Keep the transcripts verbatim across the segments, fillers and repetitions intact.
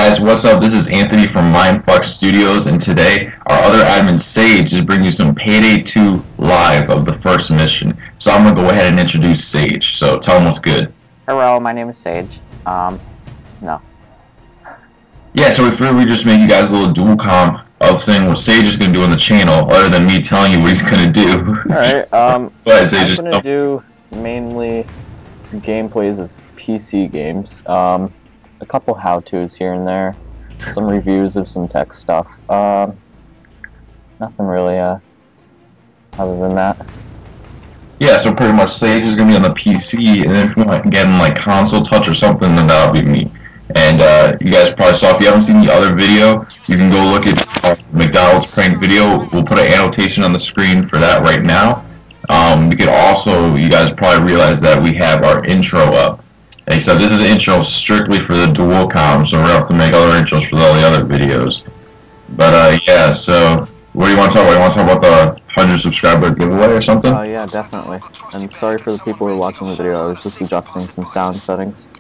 guys, what's up? This is Anthony from Mindfuck Studios, and today our other admin Sage is bringing you some Payday two live of the first mission. So I'm gonna go ahead and introduce Sage. So tell him what's good. Hello, my name is Sage. Um, no. Yeah, so we figured we'd just make you guys a little dual comp of saying what Sage is gonna do on the channel, other than me telling you what he's gonna do. Alright, um, but Sage I'm just gonna do mainly gameplays of P C games. Um. A couple how-tos here and there, some reviews of some tech stuff. Um, nothing really, uh, other than that. Yeah, so pretty much Sage is gonna be on the P C, and then if you want to get in like console touch or something, then that'll be me. And uh, you guys probably saw, if you haven't seen the other video, you can go look at our McDonald's prank video. We'll put an annotation on the screen for that right now. Um, we could also, you guys probably realize that we have our intro up. Except this is an intro strictly for the dual com, so we're gonna have to make other intros for all the other videos. But uh, yeah, so what do you want to talk about? You want to talk about the one hundred subscriber giveaway or something? Oh uh, yeah, definitely. And sorry for the people who are watching the video, I was just adjusting some sound settings.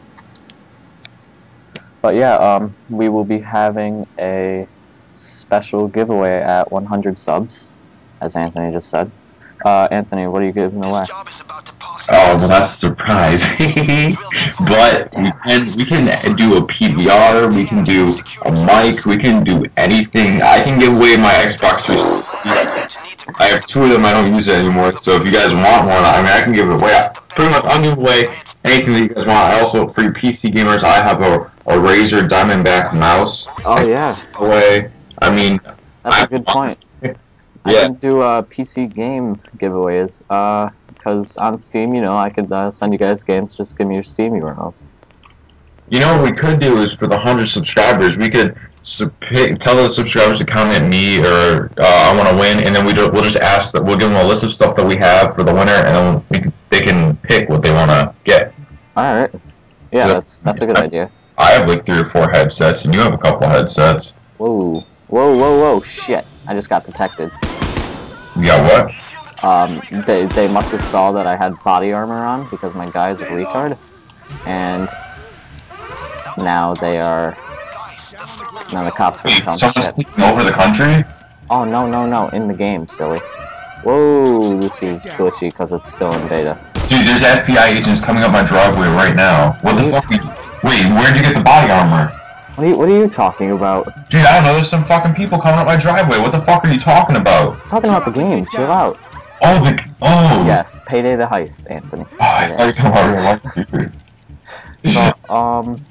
But yeah, um, we will be having a special giveaway at one hundred subs, as Anthony just said. Uh, Anthony, what are you giving away? Oh, well, that's a surprise. But we can we can do a P V R, we can do a mic, we can do anything. I can give away my Xbox three sixty. I have two of them, I don't use it anymore, so if you guys want one, I mean, I can give it away. I, pretty much, I'll give away anything that you guys want. I also, for you P C gamers, I have a, a Razer Diamondback mouse. Oh, yeah. Away. I mean... That's I, a good point. Yeah. I can do uh, P C game giveaways, uh, because on Steam, you know, I could uh, send you guys games, just give me your Steam U R Ls. You know what we could do is, for the one hundred subscribers, we could tell the subscribers to comment me or uh, I want to win, and then we do, we'll just ask that we'll give them a list of stuff that we have for the winner, and then we can, they can pick what they want to get. All right. Yeah, so, that's that's a good I, idea. I have like three or four headsets, and you have a couple headsets. Whoa, whoa, whoa, whoa! Shit! I just got detected. You got what? Um, they they must have saw that I had body armor on because my guy's a retard, and now they are. Now the cops are Wait, someone's sneaking over the country? Oh no no no! In the game, silly. Whoa, this is glitchy because it's still in beta. Dude, there's F B I agents coming up my driveway right now. What the fuck? Wait, where'd you get the body armor? What are you, what are you talking about? Dude, I don't know, there's some fucking people coming up my driveway. What the fuck are you talking about? I'm talking about the game, chill out. Oh, the... Oh! Yes, Payday the Heist, Anthony. Oh, I thought you were talking about real life. So, um...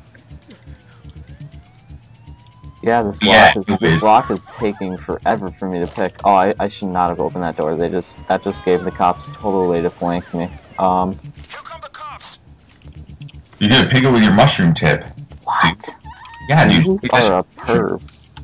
yeah, this lock, Yeah, is, this lock is taking forever for me to pick. Oh, I, I should not have opened that door. They just... That just gave the cops a total way to flank me. Um... You did pick it with your mushroom tip. What? Yeah, dude. You are a perv.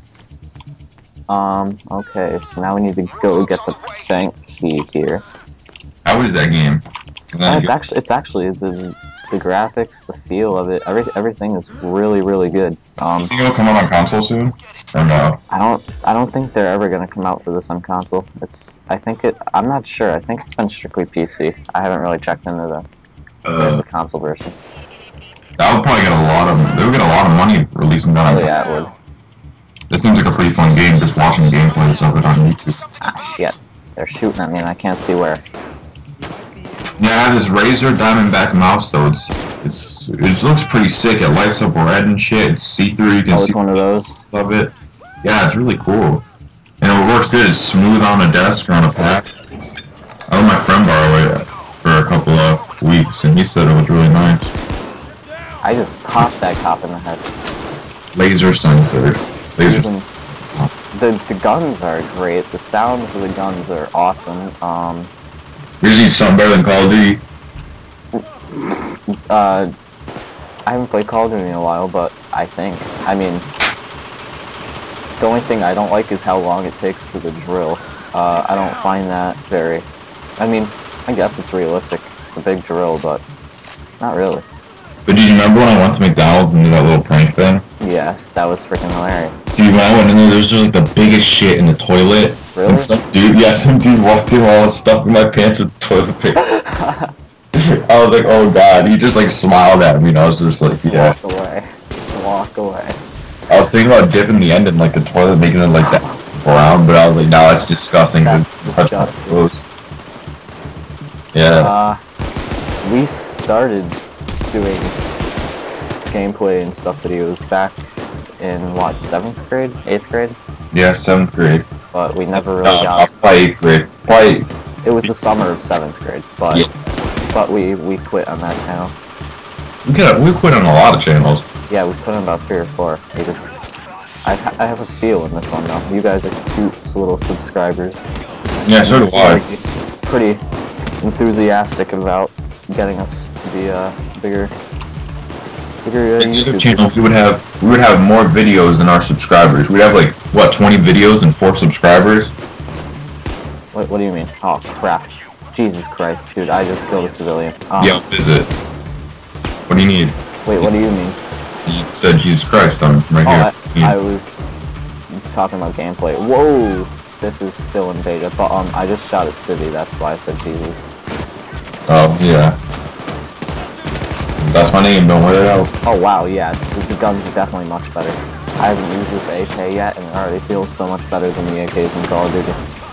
Um, okay, so now we need to go get the bank key here. How is that game? Is that Oh, it's actually, it's actually the the graphics, the feel of it, every, everything is really, really good. Um, you think it'll come out on console soon? Or no? I don't, I don't think they're ever gonna come out for this on console. It's, I think it, I'm not sure. I think it's been strictly P C. I haven't really checked into the Uh, there's a console version. That would probably get a lot of. They would get a lot of money releasing that. Oh yeah, it would. This seems like a pretty fun game. Just watching gameplays of it on YouTube. Ah shit, they're shooting at me and I can't see where. Yeah, I have this Razer Diamondback mouse though. It's it's it looks pretty sick. It lights up red and shit. It's see-through. You can Oh, see it's one of those. of it. Yeah, it's really cool. And it works good. It's smooth on a desk or on a pad. I let my friend borrow it for a couple of weeks, and he said it was really nice. I just popped that cop in the head. Laser sensor. Laser. Even, the the guns are great. The sounds of the guns are awesome. Um, Usually something better than Call of Duty. uh, I haven't played Call of Duty in a while, but I think, I mean, the only thing I don't like is how long it takes for the drill. Uh, I don't find that very. I mean, I guess it's realistic. It's a big drill, but not really. But do you remember when I went to McDonald's and did that little prank thing? Yes, that was freaking hilarious. Dude, when I went in there, there was just like the biggest shit in the toilet. Really? And some dude, yeah, some dude walked in while I was stuffing my pants with toilet paper. I was like, oh god. He just like smiled at me and I was just like, yeah. Walk away. Just walk away. I was thinking about dipping the end in like the toilet, making it like that brown, but I was like, no, that's disgusting. That's It's disgusting. Yeah. Uh, we started doing gameplay and stuff videos back in what, seventh grade, eighth grade? Yeah, seventh grade. But we never really No, got. probably eighth grade. Probably. It was the summer of seventh grade, but Yeah. but we we quit on that channel. We could we quit on a lot of channels. Yeah, we put in about three or four. We just, I ha I have a feel in this one though. You guys are cute little subscribers. Yeah, so do I. Pretty enthusiastic about getting us to be uh, bigger, bigger uh, In the other YouTubers. channels, we would have we would have more videos than our subscribers. We'd have like what twenty videos and four subscribers. What, what do you mean? Oh crap! Jesus Christ, dude! I just killed a civilian. Um, Yeah, what is it? What do you need? Wait, what do you mean? You said Jesus Christ. I'm right Oh, here. I, I was talking about gameplay. Whoa! This is still in beta, but um, I just shot a civvy. That's why I said Jesus. Oh yeah. That's my name. Don't wear it out. Oh wow, yeah, the, the guns are definitely much better. I haven't used this A K yet, and it already feels so much better than the A Ks in Call of Duty.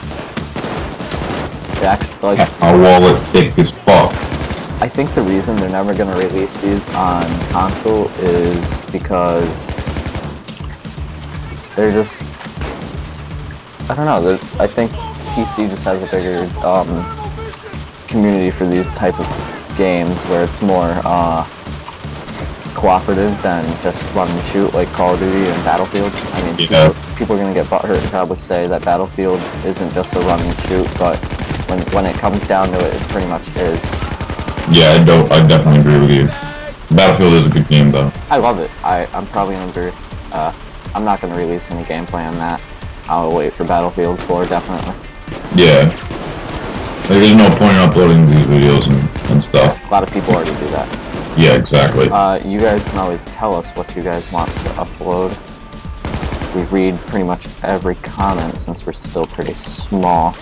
It actually, like, My wallet thick as fuck. I think the reason they're never gonna release these on console is because they're just, I don't know. they're- I think P C just has a bigger um, community for these type of games where it's more uh, cooperative than just run and shoot like Call of Duty and Battlefield. I mean, Yeah. people, people are gonna get butthurt and probably say that Battlefield isn't just a run and shoot, but when when it comes down to it, it pretty much is. Yeah, I don't. I definitely agree with you. Battlefield is a good game though. I love it. I I'm probably under. Uh, I'm not gonna release any gameplay on that. I'll wait for Battlefield four definitely. Yeah. Like, there's no point in uploading these videos and, and stuff. A lot of people already do that. Yeah, exactly. Uh, you guys can always tell us what you guys want to upload. We read pretty much every comment since we're still pretty small.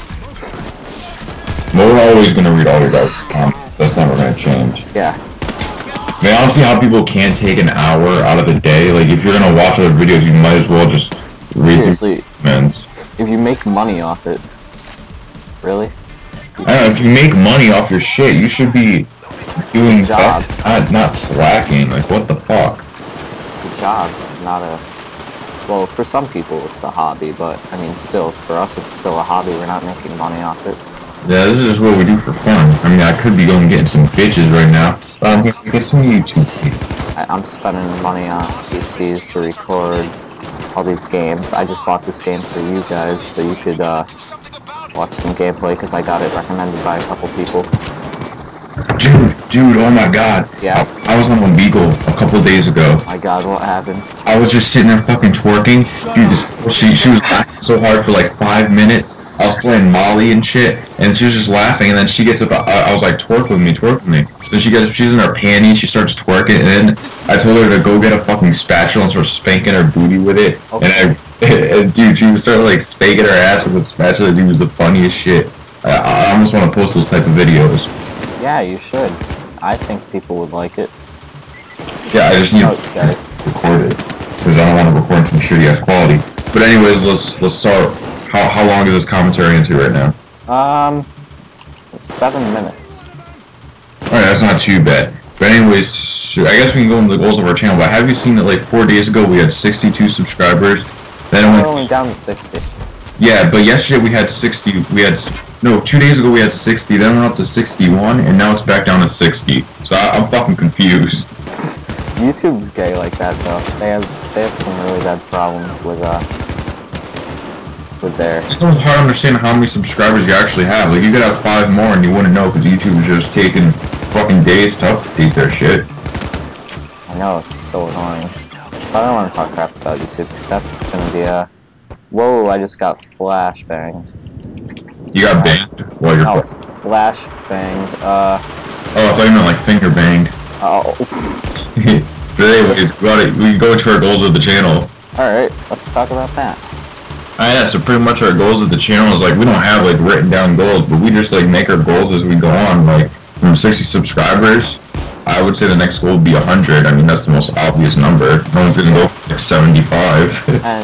But we're always gonna read all of our comments. That's never gonna change. Yeah. I mean, I don't see how people can't take an hour out of the day. Like, if you're gonna watch other videos, you might as well just read Seriously, the comments. if you make money off it, really? I don't know, if you make money off your shit, you should be doing Job. that, not, not slacking. Like, what the fuck? It's a job, not a. Well, for some people it's a hobby, but I mean, still, for us it's still a hobby. We're not making money off it. Yeah, this is just what we do for fun. I mean, I could be going getting some bitches right now, but I'm here to get some YouTube views. I, I'm spending money on P Cs to record all these games. I just bought this game for you guys, so you could uh, watch some gameplay because I got it recommended by a couple people. Dude, dude, oh my god. Yeah. I, I was on Omegle a couple days ago. My God, what happened? I was just sitting there fucking twerking. Dude, this, she, she was laughing so hard for like five minutes. I was playing Molly and shit, and she was just laughing, and then she gets up, I, I was like, twerk with me, twerk with me. So she gets, she's in her panties, she starts twerking, and then I told her to go get a fucking spatula and start spanking her booty with it. Okay. And I, and dude, she was starting like spanking her ass with a spatula, dude, it was the funniest shit. I, I almost want to post those type of videos. Yeah, you should. I think people would like it. Yeah, I just need Oh, to guys. record it, because I don't want to record some shitty ass quality. But anyways, let's, let's start. How, how long is this commentary into right now? Um, seven minutes. Alright, that's not too bad. But anyways, so I guess we can go into the goals of our channel, but have you seen that like four days ago we had sixty-two subscribers? Then it We're went, only down to sixty. yeah, but yesterday we had sixty, we had, no, two days ago we had sixty, then went up to sixty-one, and now it's back down to sixty. So I, I'm fucking confused. YouTube's gay like that though. They have they have some really bad problems with uh with their. It's almost hard to understand how many subscribers you actually have. Like, you could have five more and you wouldn't know because YouTube is just taking fucking days to update their shit. I know, it's so annoying. But I don't want to talk crap about YouTube because that's gonna be a. Whoa! I just got flash banged. You got banged while you're. Oh, flash banged. Uh. Oh, I thought you meant like finger banged. Oh. But anyways, we gotta, we go to our goals of the channel. All right. Let's talk about that. Alright, yeah, so pretty much our goals of the channel is like, we don't have like written down goals, but we just like make our goals as we go on, like from sixty subscribers I would say the next goal would be one hundred. I mean, that's the most obvious number. No one's gonna go for like seventy-five. And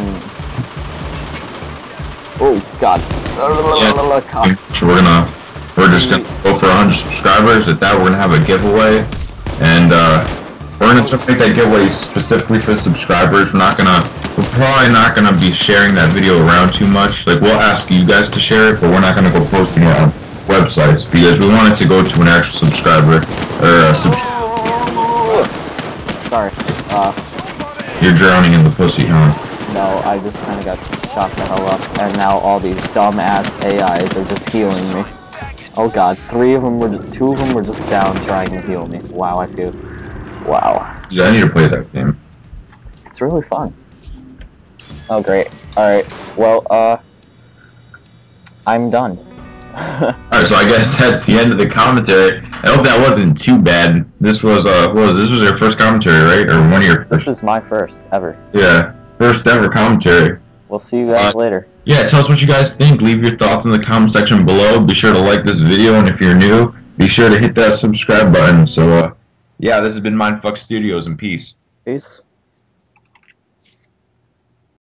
oh god, Yeah. So we're gonna, we're just gonna go for one hundred subscribers. At that, we're gonna have a giveaway, and uh, we're gonna try to make that giveaway specifically for the subscribers. We're not gonna, we're probably not gonna be sharing that video around too much. Like, we'll ask you guys to share it, but we're not gonna go posting it on websites because we want it to go to an actual subscriber or a sub. Sorry. Uh, You're drowning in the pussy, huh? no, I just kind of got shot the hell up, and now all these dumbass A Is are just healing me. Oh god, three of them were, two of them were just down trying to heal me. Wow, I feel. Wow. Yeah, I need to play that game. It's really fun. Oh great. Alright, well, uh, I'm done. Alright, so I guess that's the end of the commentary. I hope that wasn't too bad. This was, uh, what was this was your first commentary, right? Or one of your first? This is my first ever. Yeah, first ever commentary. We'll see you guys Uh, later. Yeah, tell us what you guys think. Leave your thoughts in the comment section below. Be sure to like this video, and if you're new, be sure to hit that subscribe button. So, uh, yeah, this has been Mindfuck Studios, and peace. Peace.